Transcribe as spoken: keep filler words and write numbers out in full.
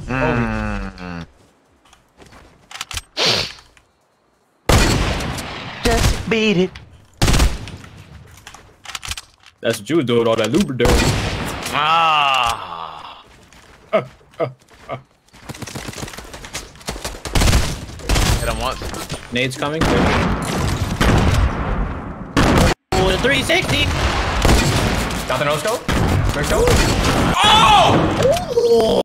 Mm. Just beat it. That's what you was doing, all that lubricating. Ah. Uh, uh, uh. Hit him once. Nade's coming. Oh, three sixty. Got the no scope. Quick scope. Oh!